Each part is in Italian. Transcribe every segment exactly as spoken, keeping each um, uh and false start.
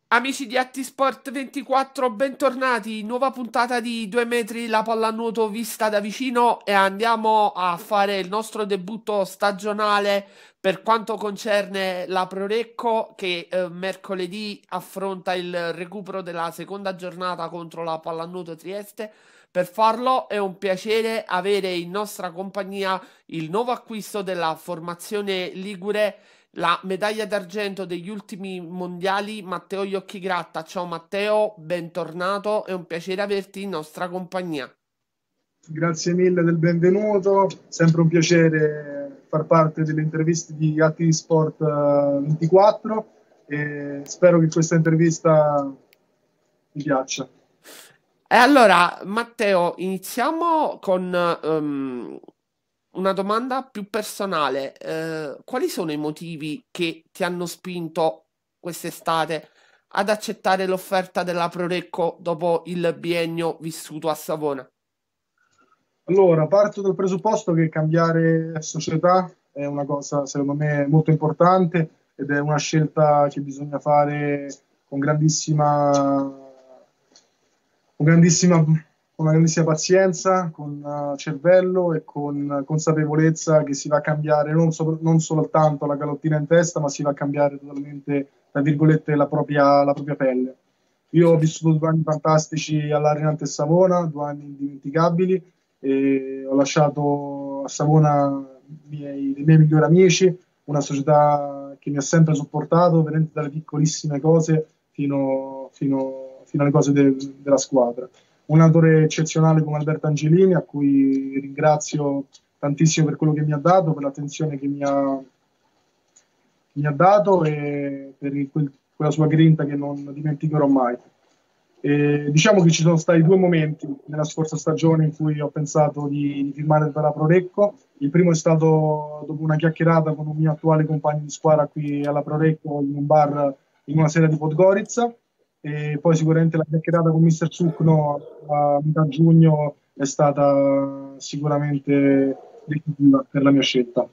Amici di Attisport ventiquattro, bentornati. Nuova puntata di due metri la pallanuoto vista da vicino e andiamo a fare il nostro debutto stagionale per quanto concerne la Prorecco che eh, mercoledì affronta il recupero della seconda giornata contro la Pallanuoto Trieste. Per farlo è un piacere avere in nostra compagnia il nuovo acquisto della formazione Ligure, la medaglia d'argento degli ultimi mondiali, Matteo Iocchigratta. Ciao Matteo, bentornato, è un piacere averti in nostra compagnia. Grazie mille del benvenuto, sempre un piacere far parte delle interviste di Atti Sport eh, ventiquattro e spero che questa intervista vi piaccia. E allora, Matteo, iniziamo con ehm, una domanda più personale. Eh, quali sono i motivi che ti hanno spinto quest'estate ad accettare l'offerta della Prorecco dopo il biennio vissuto a Savona? Allora, parto dal presupposto che cambiare società è una cosa, secondo me, molto importante ed è una scelta che bisogna fare con grandissima, con grandissima, con una grandissima pazienza, con eh, cervello e con consapevolezza che si va a cambiare non, so- non soltanto la calottina in testa, ma si va a cambiare totalmente, tra virgolette, la propria, la propria pelle. Io ho Sì. vissuto due anni fantastici all'Arinante Savona, due anni indimenticabili, e ho lasciato a Savona i miei, i miei migliori amici, una società che mi ha sempre supportato, veramente dalle piccolissime cose fino, fino- fino alle cose del- della squadra. Un allenatore eccezionale come Alberto Angelini, a cui ringrazio tantissimo per quello che mi ha dato, per l'attenzione che mi ha, mi ha dato e per il- quel- quella sua grinta che non dimenticherò mai. E diciamo che ci sono stati due momenti nella scorsa stagione in cui ho pensato di, di firmare per la Prorecco. Il primo è stato dopo una chiacchierata con un mio attuale compagno di squadra qui alla Prorecco in un bar in una sera di Podgorica, e poi sicuramente la chiacchierata con mister Zucno a metà giugno è stata sicuramente decisiva per la mia scelta.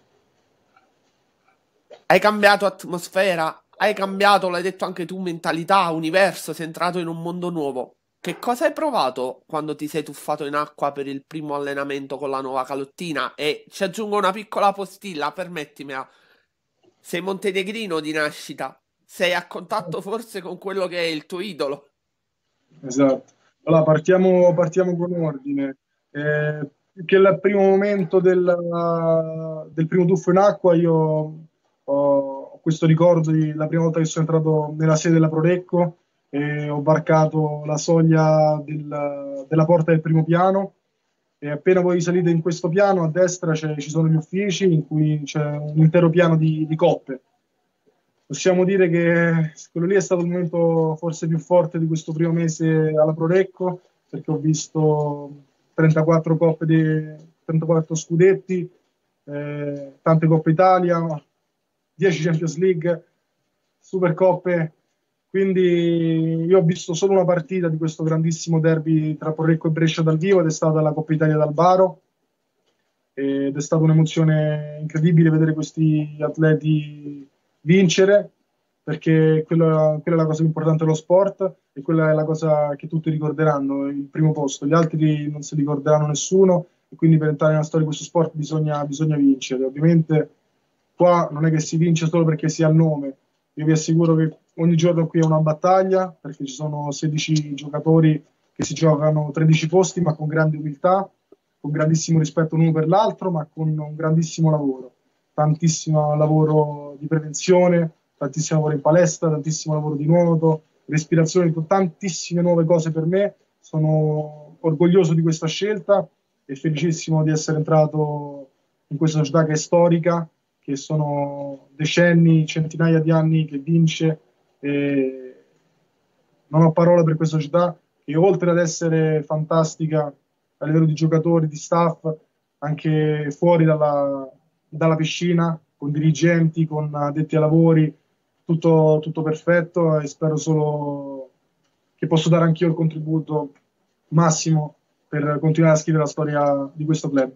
Hai cambiato atmosfera, hai cambiato, l'hai detto anche tu, mentalità, universo, sei entrato in un mondo nuovo. Che cosa hai provato quando ti sei tuffato in acqua per il primo allenamento con la nuova calottina? E ci aggiungo una piccola postilla, permettimela. Sei montenegrino di nascita, sei a contatto forse con quello che è il tuo idolo. Esatto. Allora, partiamo, partiamo con ordine. Eh, che il primo momento del, del primo tuffo in acqua, io ho, ho questo ricordo di la prima volta che sono entrato nella sede della Prorecco e ho varcato la soglia del- della porta del primo piano, e appena voi salite in questo piano a destra c'è- ci sono gli uffici in cui c'è un intero piano di, di coppe. Possiamo dire che quello lì è stato il momento forse più forte di questo primo mese alla Prorecco, perché ho visto trentaquattro coppe di, trentaquattro scudetti, eh, tante Coppe Italia, dieci Champions League, Supercoppe. Quindi io ho visto solo una partita di questo grandissimo derby tra Porrecco e Brescia dal vivo, ed è stata la Coppa Italia dal Baro, ed è stata un'emozione incredibile vedere questi atleti vincere, perché quella, quella è la cosa più importante dello sport e quella è la cosa che tutti ricorderanno, il primo posto. Gli altri non si ricorderanno nessuno, e quindi per entrare nella storia di questo sport bisogna, bisogna vincere. Ovviamente qua non è che si vince solo perché si ha il nome. Io vi assicuro che ogni giorno qui è una battaglia, perché ci sono sedici giocatori che si giocano tredici posti, ma con grande umiltà, con grandissimo rispetto l'uno per l'altro, ma con un grandissimo lavoro, tantissimo lavoro di prevenzione, tantissimo lavoro in palestra, tantissimo lavoro di nuoto, respirazione, tantissime nuove cose per me. Sono orgoglioso di questa scelta e felicissimo di essere entrato in questa società che è storica, che sono decenni, centinaia di anni che vince. E non ho parole per questa società che, oltre ad essere fantastica a livello di giocatori, di staff, anche fuori dalla, dalla piscina, con dirigenti, con addetti ai lavori, tutto, tutto perfetto, e spero solo che posso dare anch'io il contributo massimo per continuare a scrivere la storia di questo club.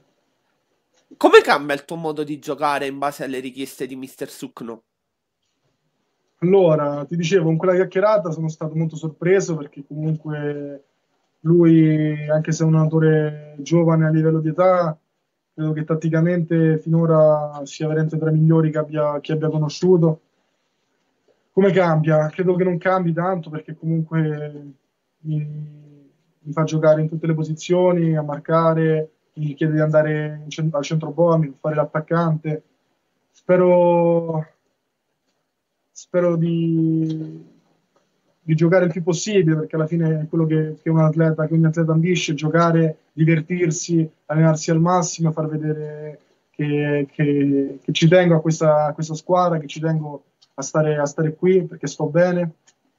Come cambia il tuo modo di giocare in base alle richieste di mister Sukno? Allora, ti dicevo, con quella chiacchierata sono stato molto sorpreso perché comunque lui, anche se è un allenatore giovane a livello di età, credo che tatticamente finora sia veramente tra i migliori che abbia, che abbia conosciuto. Come cambia? Credo che non cambi tanto perché comunque mi, mi fa giocare in tutte le posizioni, a marcare, mi chiede di andare in cent- al centro poi, mi fa fare l'attaccante. Spero, spero di, di giocare il più possibile perché alla fine è quello che, che un atleta, che ogni atleta ambisce, giocare, divertirsi, allenarsi al massimo, far vedere che, che- che ci tengo a questa, a questa squadra, che ci tengo a stare, a stare qui perché sto bene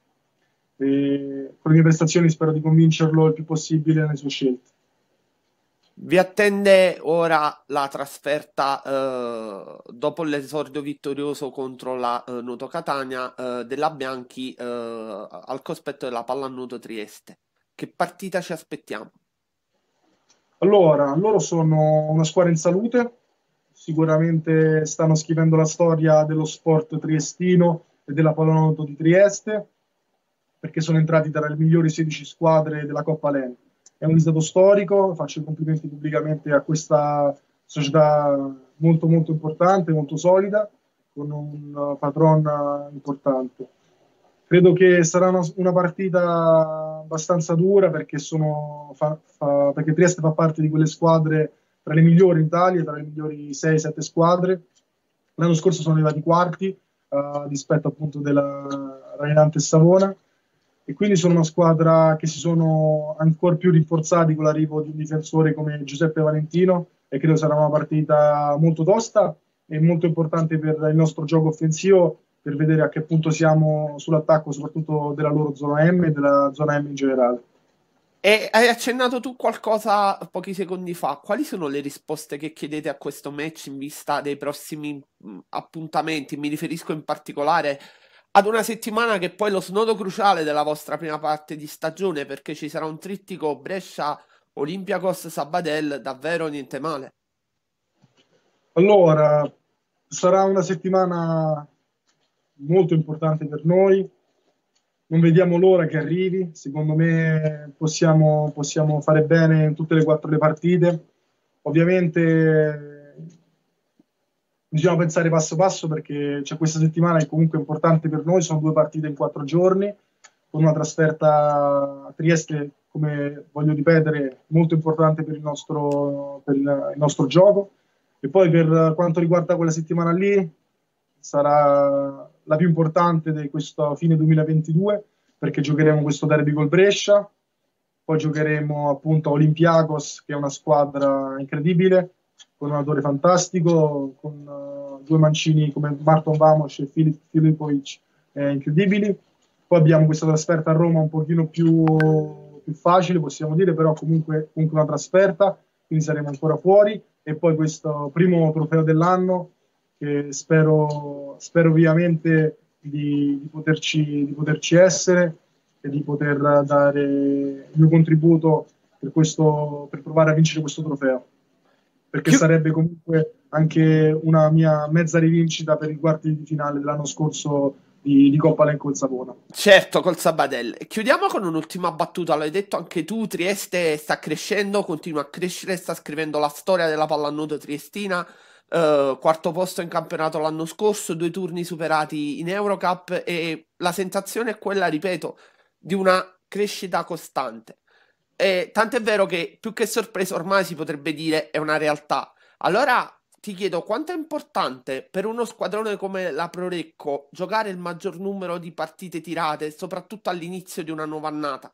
e con le mie prestazioni spero di convincerlo il più possibile nelle sue scelte. Vi attende ora la trasferta eh, dopo l'esordio vittorioso contro la eh, Nuoto Catania eh, della Bianchi eh, al cospetto della Pallanuoto Trieste. Che partita ci aspettiamo? Allora, loro sono una squadra in salute, sicuramente stanno scrivendo la storia dello sport triestino e della pallanuoto di Trieste, perché sono entrati tra le migliori sedici squadre della Coppa Len. È un risultato storico, faccio i complimenti pubblicamente a questa società molto molto importante, molto solida, con un patron importante. Credo che sarà una, una partita abbastanza dura perché, sono, fa- fa- perché Trieste fa parte di quelle squadre tra le migliori in Italia, tra le migliori sei sette squadre. L'anno scorso sono arrivati quarti, eh, a dispetto appunto della Rainante Savona, e quindi sono una squadra che si sono ancora più rinforzati con l'arrivo di un difensore come Giuseppe Valentino e credo sarà una partita molto tosta e molto importante per il nostro gioco offensivo per vedere a che punto siamo sull'attacco, soprattutto della loro zona M e della zona M in generale. E hai accennato tu qualcosa pochi secondi fa. Quali sono le risposte che chiedete a questo match in vista dei prossimi mh, appuntamenti? Mi riferisco in particolare ad una settimana che è poi lo snodo cruciale della vostra prima parte di stagione, perché ci sarà un trittico Brescia, Olympiacos, Sabadell, davvero niente male. Allora, sarà una settimana molto importante per noi. Non vediamo l'ora che arrivi. Secondo me possiamo, possiamo fare bene in tutte le quattro le partite. Ovviamente bisogna pensare passo passo perché c'è questa settimana che comunque è importante per noi. Sono due partite in quattro giorni, con una trasferta a Trieste, come voglio ripetere, molto importante per il nostro, per il, il nostro gioco. E poi per quanto riguarda quella settimana lì, sarà la più importante di questo fine duemilaventidue, perché giocheremo questo derby col Brescia, poi giocheremo appunto a Olympiacos, che è una squadra incredibile, con un allenatore fantastico, con uh, due mancini come Marton Vamos e Filip Filipovic eh, incredibili. Poi abbiamo questa trasferta a Roma un pochino più, più facile, possiamo dire, però comunque, comunque una trasferta, quindi saremo ancora fuori. E poi questo primo trofeo dell'anno, che spero, spero ovviamente di, di poterci, di poterci essere e di poter dare il mio contributo per, questo, per provare a vincere questo trofeo, perché Chi- sarebbe comunque anche una mia mezza rivincita per i quarti di finale dell'anno scorso di, di Coppa Lecco il Savona. Certo, col Sabadell. E chiudiamo con un'ultima battuta. L'hai detto anche tu, Trieste sta crescendo, continua a crescere, sta scrivendo la storia della pallanuoto triestina. Eh, quarto posto in campionato l'anno scorso, due turni superati in Eurocup e la sensazione è quella, ripeto, di una crescita costante. E tant'è vero che più che sorpresa ormai si potrebbe dire è una realtà. Allora ti chiedo quanto è importante per uno squadrone come la Prorecco giocare il maggior numero di partite tirate, soprattutto all'inizio di una nuova annata.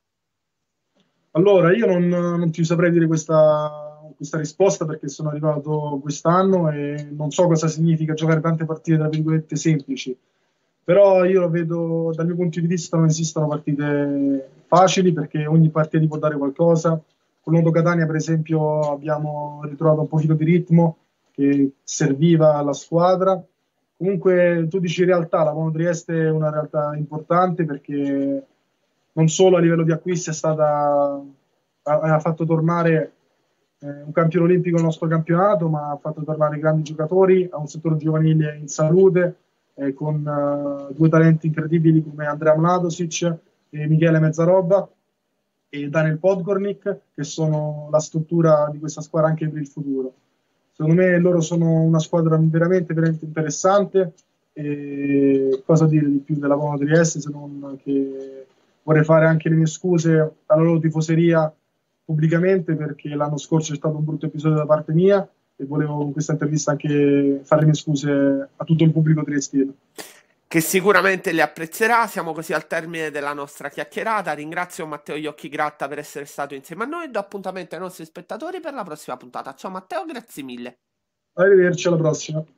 Allora, io non, non ti saprei dire questa, questa risposta perché sono arrivato quest'anno e non so cosa significa giocare tante partite, tra virgolette, semplici. Però io lo vedo, dal mio punto di vista, non esistono partite facili perché ogni partita ti può dare qualcosa. Con l'Odo Catania, per esempio, abbiamo ritrovato un pochino di ritmo che serviva alla squadra. Comunque, tu dici realtà, la Mono Trieste è una realtà importante perché non solo a livello di acquisti è stata, ha, ha fatto tornare eh, un campione olimpico nel nostro campionato, ma ha fatto tornare grandi giocatori, ha un settore giovanile in salute, eh, con uh, due talenti incredibili come Andrea Mladosic e Michele Mezzaroba e Daniel Podgornik, che sono la struttura di questa squadra anche per il futuro. Secondo me loro sono una squadra veramente, veramente interessante. E cosa dire di più della Como Trieste, se non che vorrei fare anche le mie scuse alla loro tifoseria pubblicamente, perché l'anno scorso c'è stato un brutto episodio da parte mia e volevo con questa intervista anche fare le mie scuse a tutto il pubblico triestino. Che sicuramente li apprezzerà. Siamo così al termine della nostra chiacchierata. Ringrazio Matteo Iocchigratta per essere stato insieme a noi e do appuntamento ai nostri spettatori per la prossima puntata. Ciao Matteo, grazie mille. Arrivederci, alla prossima.